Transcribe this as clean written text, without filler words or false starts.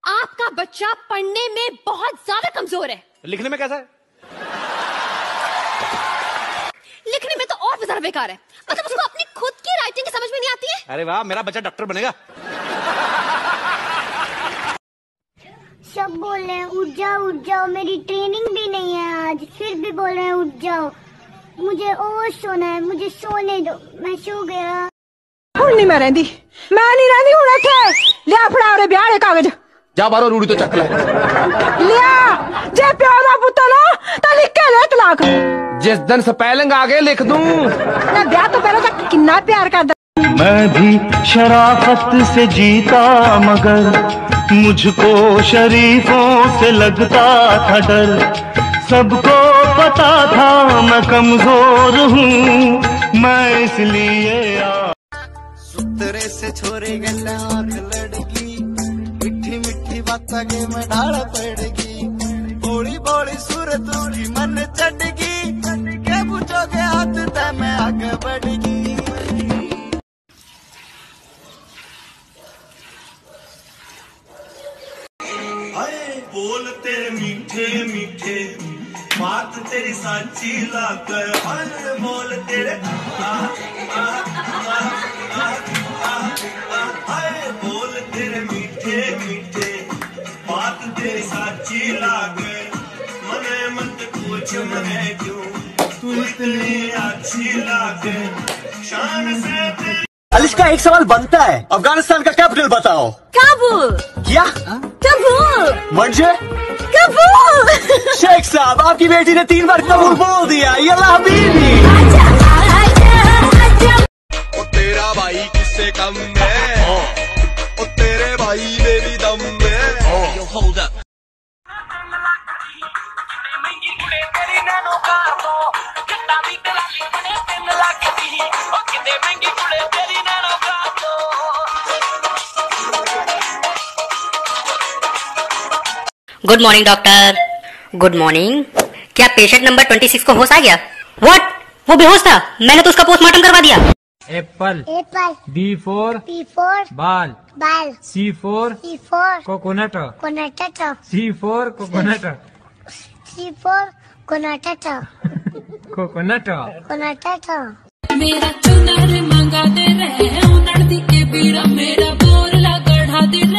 आपका बच्चा पढ़ने में बहुत ज्यादा कमजोर है। लिखने में कैसा है? लिखने में तो और भी ज्यादा बेकार है। मतलब उसको अपनी खुद की राइटिंग समझ में नहीं आती है। अरे वाह, मेरा बच्चा डॉक्टर बनेगा। सब बोल रहे हैं उठ जाओ, मेरी ट्रेनिंग भी नहीं है आज, फिर भी बोल रहे हैं उठ जाओ। मुझे और सोना है, मुझे सोने दो, मैं सो गया। नहीं मैं रहंदी, मैं नहीं रहंदी हूं। इत्थे लिया फड़ा रे ब्याह दे कागज। जा बाहरों रूड़ी तो चक ले। लिया जे प्यो दा पुत्त ना ता लिख के ले तलाक। जिस दिन स्पेलिंग आ गए लिख दूं। मैं ब्याह तो पहले तक कितना प्यार करदा। मैं भी शराफत से जीता मगर मुझको शरीफों से लगता था डर। सबको पता था मैं कमजोर हूँ, मैं इसलिए सुतरे से छोरे गल्ला आंख लड़गी, मिठी मिठी बाता के मैं ढाल पड़गी, बोली बोली सूरत की मन चढ़गी, के पूछोगे हाथ ते मैं आगे बढ़गी। बोल तेरे मीठे मीठे बात तेरी साची लाकर, बोल तेरे बोल तेरे मीठे मीठे बात तेरी साची लाकर, मने मत पूछ मने क्यों तू इतनी अच्छी लागे, शान से तेरी। अलिश्का, एक सवाल बनता है, अफगानिस्तान का कैपिटल बताओ। काबुल। क्या? काबुल। मर्जे? काबुल। शेख साहब, आपकी बेटी ने 3 बार कबूल बोल दिया। यल्ला हबीबी। ओ तेरा भाई किससे कम है, ओ तेरे भाई मेरी दम है। Hold up. Good morning doctor. Good morning. क्या पेशेंट नंबर 26 को होश आ गया? व्हाट? वो बेहोश था, मैंने तो उसका पोस्टमार्टम करवा दिया। Apple. B for ball, C for coconut, C for coconut, मेरा चुनर मंगा दे रहे उनड़ दी के बीरा, मेरा बोर ला गढ़ा दे।